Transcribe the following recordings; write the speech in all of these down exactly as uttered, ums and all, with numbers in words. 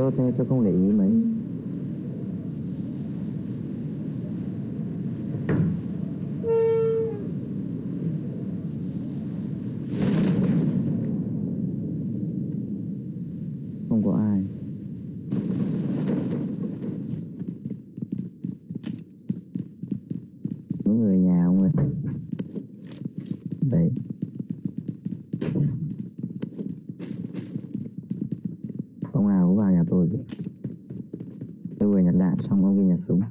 tôi tôi tôi không để ý mấy. Không có ai. Có người nhà không ơi? Đấy. Ông nào cũng vào nhà tôi kìa. Tôi vừa nhặt đạn xong ông kia nhặt súng.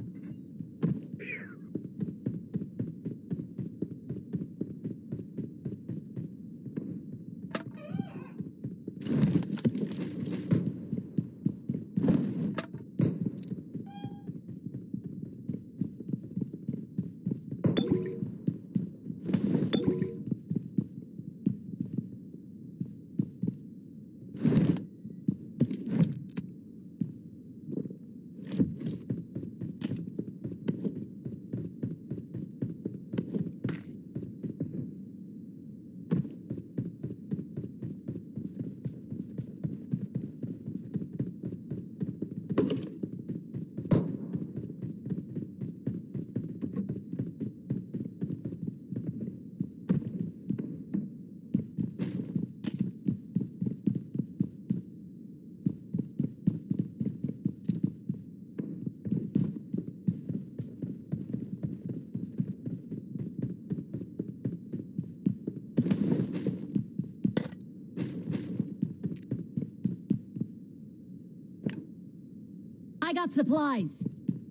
I got supplies.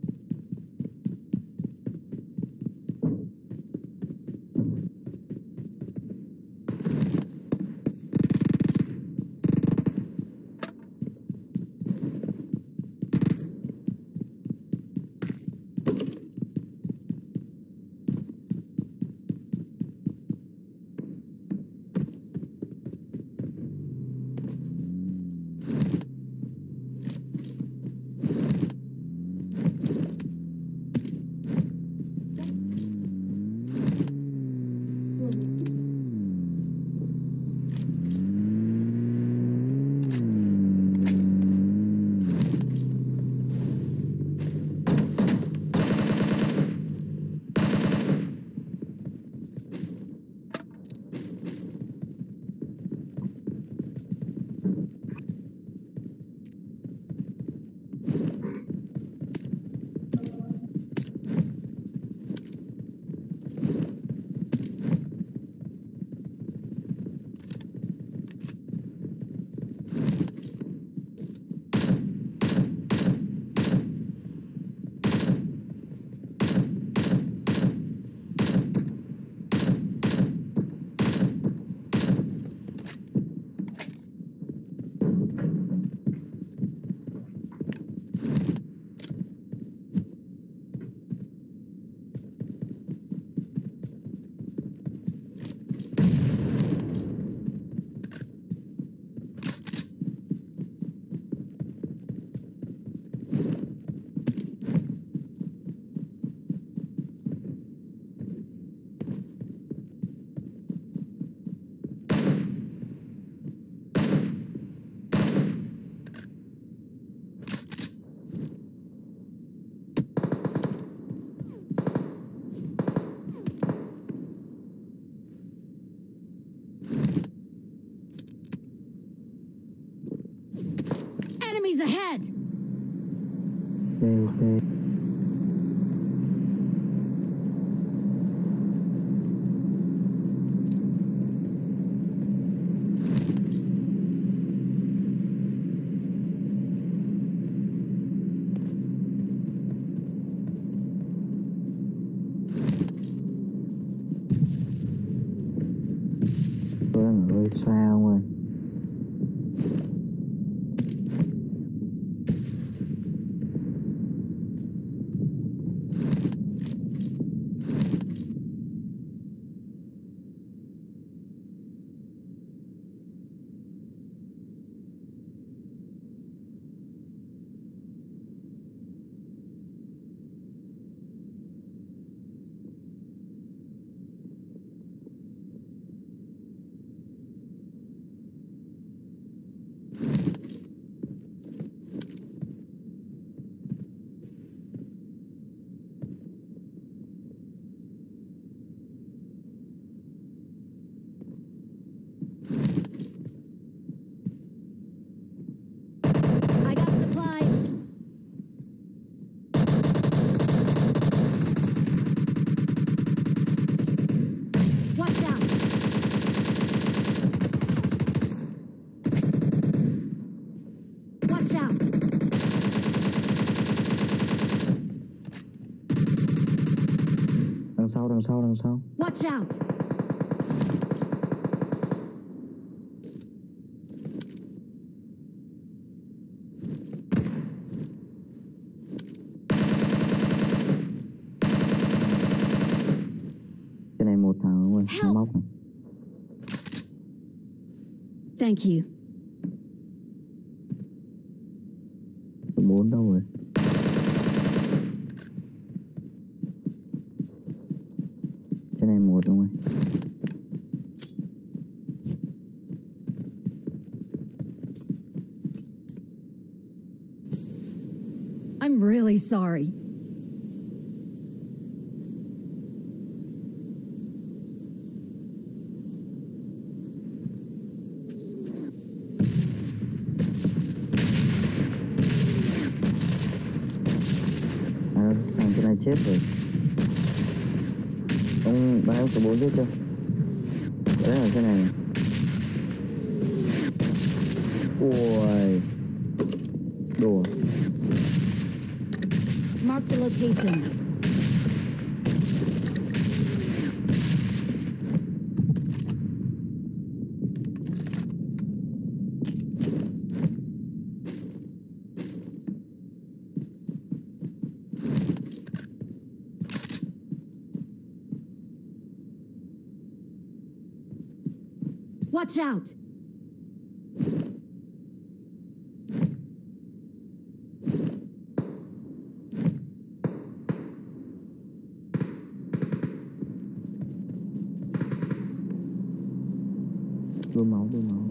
Enemies ahead. Ok, ok. Tôi đang ở hơi xa không ơi? đằng sau, đằng sau. Watch out! Cái này một thằng luôn, nó móc này. Thank you. Bốn đâu rồi? Cái này một đúng không? I'm really sorry. À, thằng cái này chết rồi. Ông bắn em số bốn biết chưa? Đấy là cái này. Ui, đùa. Mark the location. Watch out! Đôi máu, đôi máu.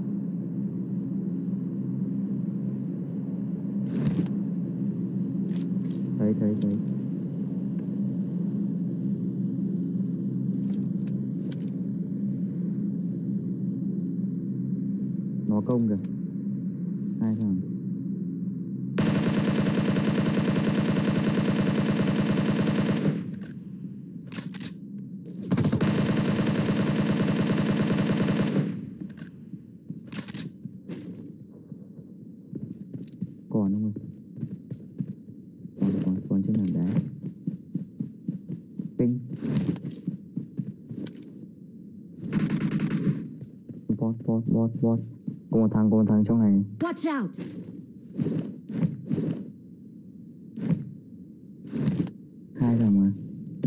Thấy, thấy, thấy. Nó công kìa. Hai thằng. Còn không ơi? Còn, còn, còn trên nền đá. Kinh. Bot, bot, bot, bot. Có một thằng, có một thằng trong này. Watch out! Hai thằng mà.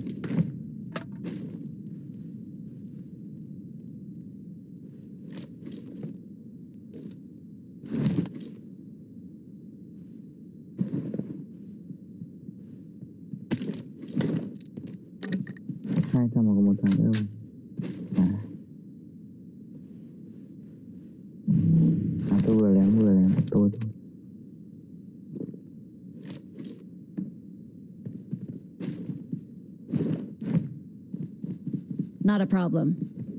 Hai thằng mà có một thằng nữa. À. À tôi vừa lém vừa lém tôi thôi. Not a problem.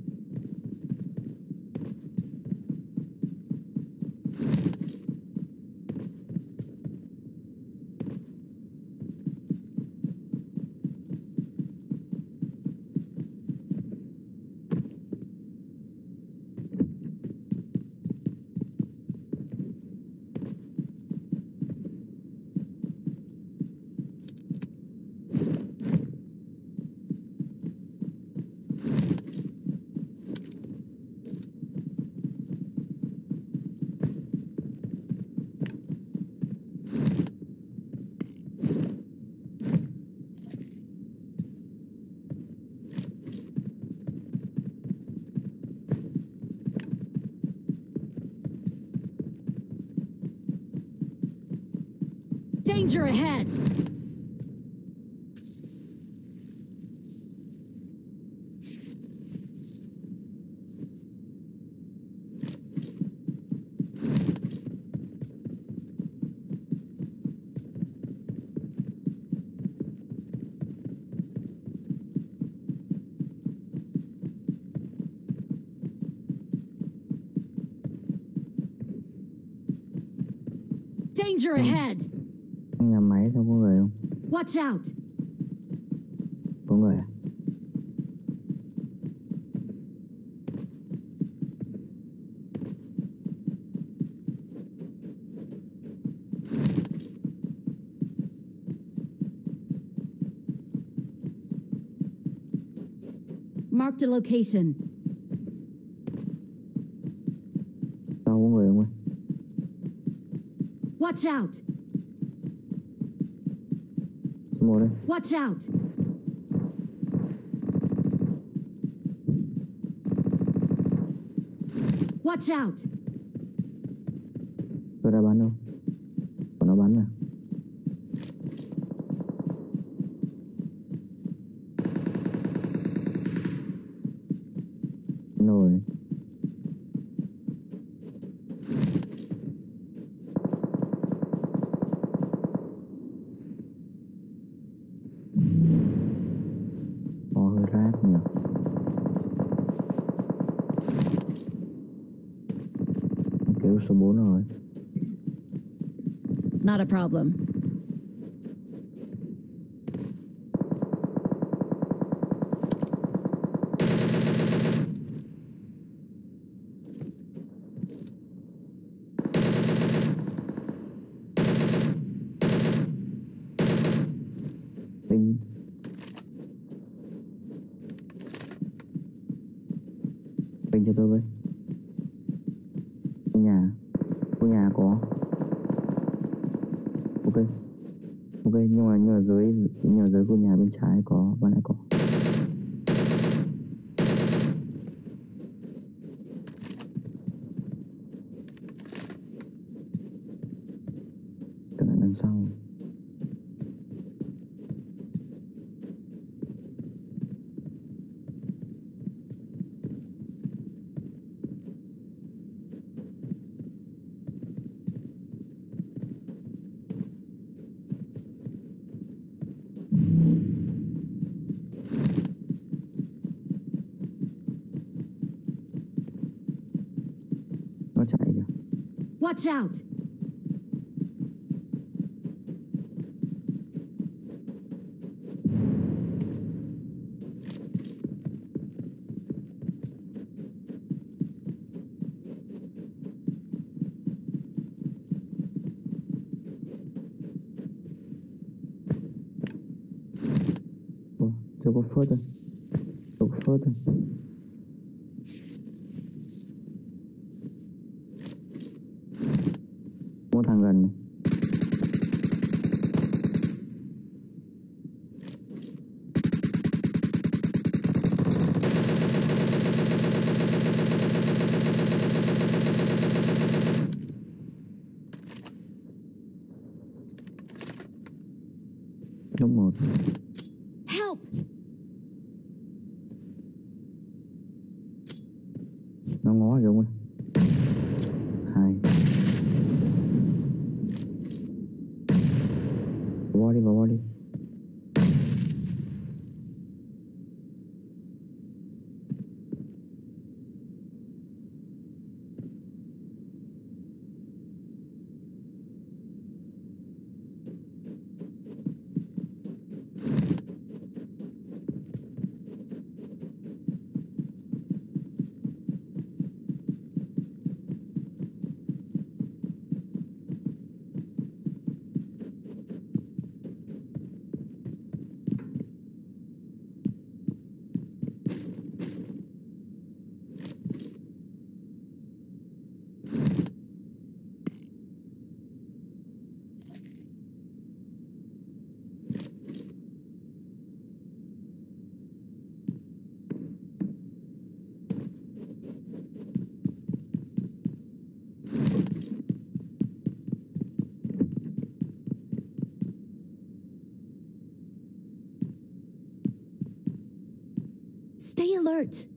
Danger ahead! Danger ahead! Nhà máy sao có người không? Watch out! Có người à? Marked a location. Sau có người không ơi? Watch out! Số một đây. Watch out! Watch out! Tôi đã bắn đâu? Còn nó bắn à? Rồi. Có hơi rác nhỉ. Kiểu số bốn rồi. Not a problem. Tinh. Tinh cho tôi với. Khu nhà. Khu nhà có. Ok. Ok, nhưng mà nhưng mà dưới nhưng mà dưới khu nhà bên trái có, ban nãy có. Tưởng là đằng sau. Nó chạy kìa. Watch out! Ủa, tôi có phớt thôi. Tôi có phớt thôi. Có thằng gần này. Đúng một. Help! Nó ngó rồi ông ơi. Hai. Vào đi, vào đi. Stay alert.